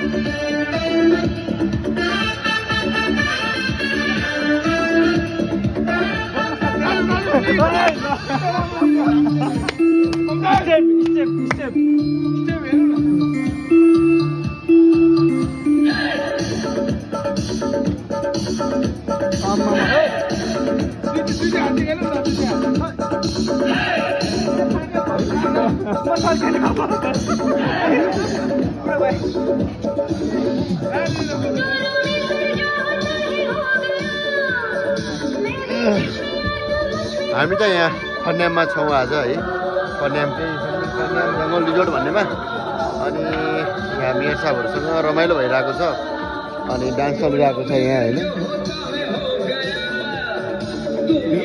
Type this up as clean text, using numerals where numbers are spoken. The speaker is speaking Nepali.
हामी चाहिँ यहाँ कन्याममा छौँ आज है। कन्याम चाहिँ कन्याम जङ्गल रिजोर्ट भन्नेमा। अनि यहाँ मेयर साहबहरूसँग रमाइलो भइरहेको छ अनि डान्स चलिरहेको छ यहाँ होइन।